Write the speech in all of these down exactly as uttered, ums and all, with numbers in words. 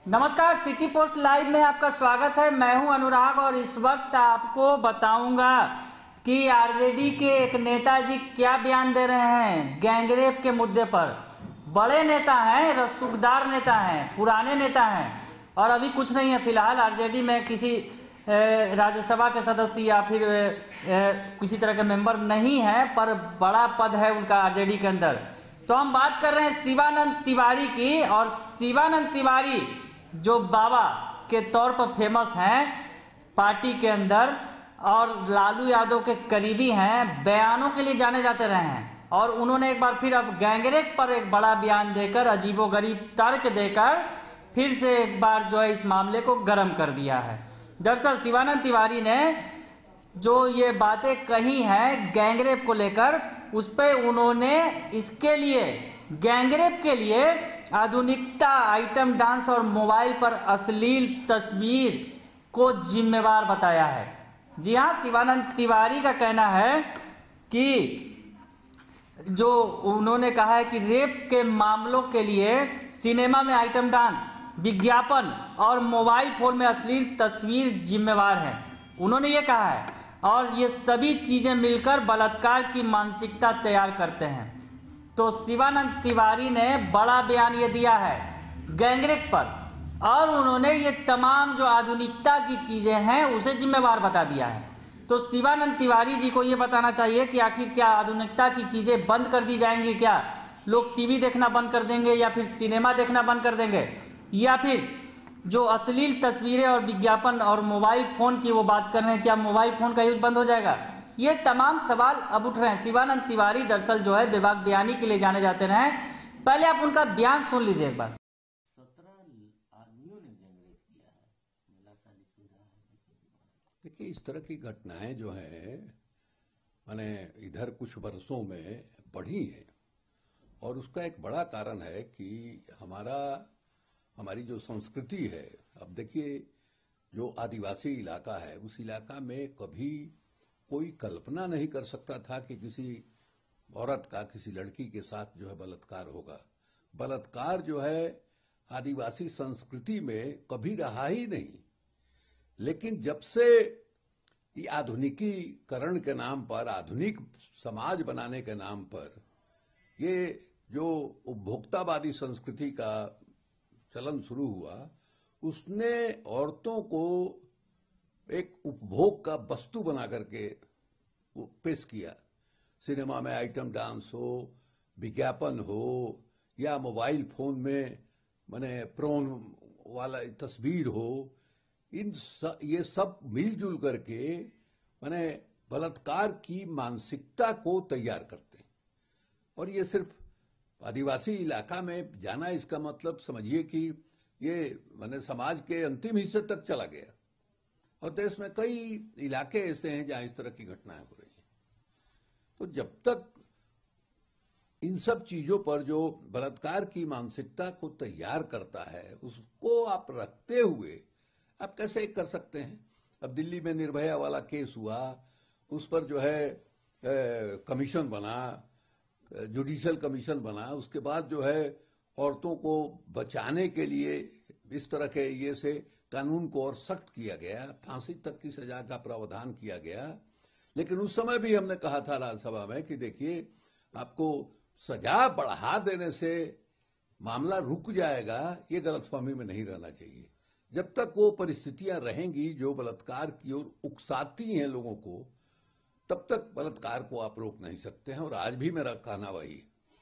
नमस्कार, city post live में आपका स्वागत है। मैं हूं अनुराग और इस वक्त आपको बताऊंगा कि आरजेडी के एक नेताजी क्या बयान दे रहे हैं गैंगरेप के मुद्दे पर। बड़े नेता हैं, रसूखदार नेता हैं, पुराने नेता हैं और अभी कुछ नहीं है। फिलहाल आरजेडी में किसी राज्यसभा के सदस्य या फिर किसी तरह के मेंबर नहीं है, पर बड़ा पद है उनका आरजेडी के अंदर। तो हम बात कर रहे हैं शिवानंद तिवारी की, और शिवानंद तिवारी जो बाबा के तौर पर फेमस हैं पार्टी के अंदर और लालू यादव के करीबी हैं, बयानों के लिए जाने जाते रहे हैं। और उन्होंने एक बार फिर अब गैंगरेप पर एक बड़ा बयान देकर, अजीबोगरीब तर्क देकर फिर से एक बार जो है इस मामले को गर्म कर दिया है। दरअसल शिवानंद तिवारी ने जो ये बातें कही हैं गैंगरेप को लेकर, उस पर उन्होंने इसके लिए, गैंगरेप के लिए आधुनिकता, आइटम डांस और मोबाइल पर अश्लील तस्वीर को जिम्मेवार बताया है। जी हाँ, शिवानंद तिवारी का कहना है कि जो उन्होंने कहा है कि रेप के मामलों के लिए सिनेमा में आइटम डांस, विज्ञापन और मोबाइल फोन में अश्लील तस्वीर जिम्मेवार है, उन्होंने ये कहा है। और ये सभी चीजें मिलकर बलात्कार की मानसिकता तैयार करते हैं। तो शिवानंद तिवारी ने बड़ा बयान ये दिया है गैंगरेप पर, और उन्होंने ये तमाम जो आधुनिकता की चीजें हैं उसे जिम्मेवार बता दिया है। तो शिवानंद तिवारी जी को ये बताना चाहिए कि आखिर क्या आधुनिकता की चीजें बंद कर दी जाएंगी, क्या लोग टीवी देखना बंद कर देंगे या फिर सिनेमा देखना बंद कर देंगे, या फिर जो अश्लील तस्वीरें और विज्ञापन और मोबाइल फोन की वो बात कर रहे हैं, क्या मोबाइल फोन का यूज बंद हो जाएगा? ये तमाम सवाल अब उठ रहे हैं। शिवानंद तिवारी दरअसल जो है बेबाक बयानी के लिए जाने जाते रहे। पहले आप उनका बयान सुन लीजिए एक बार। देखिए, इस तरह की घटनाएं जो है मैंने इधर कुछ वर्षों में पढ़ी है, और उसका एक बड़ा कारण है कि हमारा हमारी जो संस्कृति है, अब देखिए जो आदिवासी इलाका है, उस इलाका में कभी कोई कल्पना नहीं कर सकता था कि किसी औरत का किसी लड़की के साथ जो है बलात्कार होगा। बलात्कार जो है आदिवासी संस्कृति में कभी रहा ही नहीं। लेकिन जब से ये आधुनिकीकरण के नाम पर, आधुनिक समाज बनाने के नाम पर ये जो उपभोक्तावादी संस्कृति का चलन शुरू हुआ, उसने औरतों को एक उपभोग का वस्तु बना करके पेश किया। सिनेमा में आइटम डांस हो, विज्ञापन हो, या मोबाइल फोन में माने प्रोन वाला तस्वीर हो, इन स, ये सब मिलजुल करके माने बलात्कार की मानसिकता को तैयार करते हैं। और ये सिर्फ आदिवासी इलाका में जाना, इसका मतलब समझिए कि ये माने समाज के अंतिम हिस्से तक चला गया। और देश में कई इलाके ऐसे हैं जहां इस तरह की घटनाएं हो रही हैं। तो जब तक इन सब चीजों पर जो बलात्कार की मानसिकता को तैयार करता है, उसको आप रखते हुए आप कैसे कर सकते हैं? अब दिल्ली में निर्भया वाला केस हुआ, उस पर जो है कमीशन बना, जुडिशियल कमीशन बना, उसके बाद जो है औरतों को बचाने के लिए इस तरह के ये से कानून को और सख्त किया गया, फांसी तक की सजा का प्रावधान किया गया। लेकिन उस समय भी हमने कहा था राज्यसभा में कि देखिए, आपको सजा बढ़ा देने से मामला रुक जाएगा, ये गलतफहमी में नहीं रहना चाहिए। जब तक वो परिस्थितियां रहेंगी जो बलात्कार की ओर उकसाती हैं लोगों को, तब तक बलात्कार को आप रोक नहीं सकते हैं। और आज भी मेरा कहना वही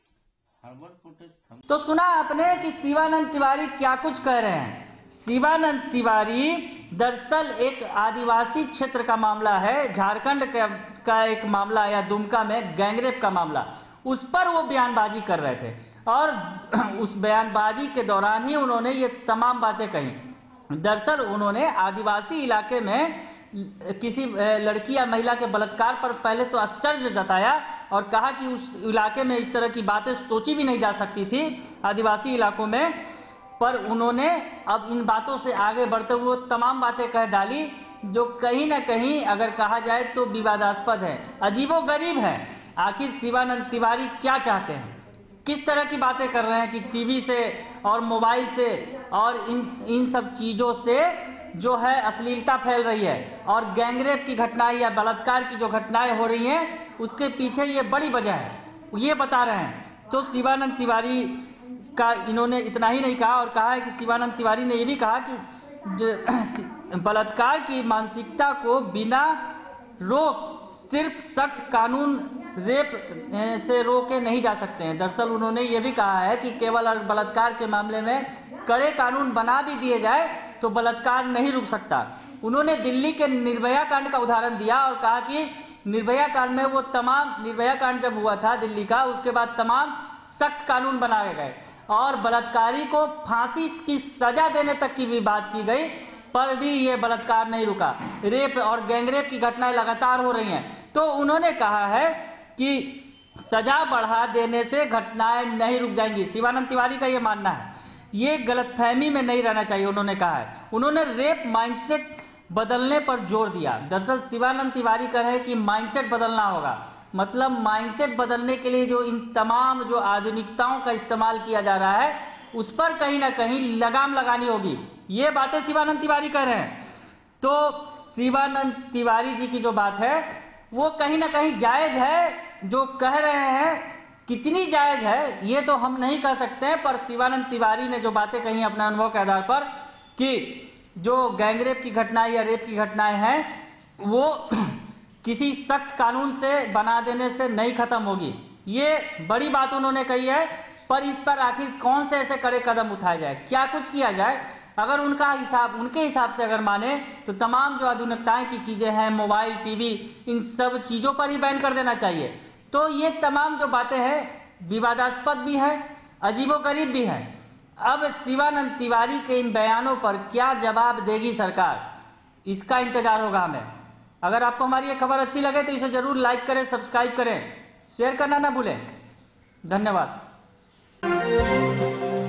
है। तो सुना आपने कि शिवानंद तिवारी क्या कुछ कह रहे हैं। शिवानंद तिवारी दरअसल एक आदिवासी क्षेत्र का मामला है, झारखंड का एक मामला या दुमका में गैंगरेप का मामला, उस पर वो बयानबाजी कर रहे थे। और उस बयानबाजी के दौरान ही उन्होंने ये तमाम बातें कही। दरअसल उन्होंने आदिवासी इलाके में किसी लड़की या महिला के बलात्कार पर पहले तो आश्चर्य जताया और कहा कि उस इलाके में इस तरह की बातें सोची भी नहीं जा सकती थी आदिवासी इलाकों में। पर उन्होंने अब इन बातों से आगे बढ़ते हुए तमाम बातें कह डाली जो कहीं ना कहीं अगर कहा जाए तो विवादास्पद है, अजीबोगरीब है। आखिर शिवानंद तिवारी क्या चाहते हैं? किस तरह की बातें कर रहे हैं कि टीवी से और मोबाइल से और इन इन सब चीज़ों से जो है अश्लीलता फैल रही है और गैंगरेप की घटनाएं या बलात्कार की जो घटनाएं हो रही हैं उसके पीछे ये बड़ी वजह है, ये बता रहे हैं। तो शिवानंद तिवारी का इन्होंने इतना ही नहीं कहा और कहा है कि शिवानंद तिवारी ने ये भी कहा कि बलात्कार की मानसिकता को बिना रोक सिर्फ सख्त कानून रेप से रोके नहीं जा सकते हैं। दरअसल उन्होंने ये भी कहा है कि केवल बलात्कार के मामले में कड़े कानून बना भी दिए जाए तो बलात्कार नहीं रुक सकता। उन्होंने दिल्ली के निर्भया कांड का उदाहरण दिया और कहा कि निर्भया कांड में वो तमाम निर्भया कांड जब हुआ था दिल्ली का, उसके बाद तमाम सख्त कानून बनाए गए और बलात्कारी को फांसी की सजा देने तक की भी बात की गई, पर भी ये बलात्कार नहीं रुका। रेप और गैंगरेप की घटनाएं लगातार हो रही हैं। तो उन्होंने कहा है कि सजा बढ़ा देने से घटनाएं नहीं रुक जाएंगी। शिवानंद तिवारी का ये मानना है, ये गलतफहमी में नहीं रहना चाहिए। उन्होंने कहा है, उन्होंने रेप माइंडसेट बदलने पर जोर दिया। दरअसल शिवानंद तिवारी कह रहे हैं कि माइंडसेट बदलना होगा, मतलब माइंडसेट बदलने के लिए जो इन तमाम जो आधुनिकताओं का इस्तेमाल किया जा रहा है उस पर कहीं ना कहीं लगाम लगानी होगी। ये बातें शिवानंद तिवारी कह रहे हैं। तो शिवानंद तिवारी जी की जो बात है वो कहीं ना कहीं जायज है, जो कह रहे हैं कितनी जायज है ये तो हम नहीं कह सकते हैं, पर शिवानंद तिवारी ने जो बातें कही अपने अनुभव के आधार पर कि जो गैंगरेप की घटनाएं या रेप की घटनाएं हैं वो किसी सख्त कानून से बना देने से नहीं खत्म होगी, ये बड़ी बात उन्होंने कही है। पर इस पर आखिर कौन से ऐसे कड़े कदम उठाए जाए, क्या कुछ किया जाए? अगर उनका हिसाब उनके हिसाब से अगर माने तो तमाम जो आधुनिकताएं की चीज़ें हैं, मोबाइल, टीवी, इन सब चीज़ों पर ही बैन कर देना चाहिए। तो ये तमाम जो बातें हैं विवादास्पद भी हैं, अजीबोगरीब भी हैं। अब शिवानंद तिवारी के इन बयानों पर क्या जवाब देगी सरकार, इसका इंतजार होगा हमें। अगर आपको हमारी ये खबर अच्छी लगे तो इसे जरूर लाइक करें, सब्सक्राइब करें, शेयर करना ना भूलें। धन्यवाद।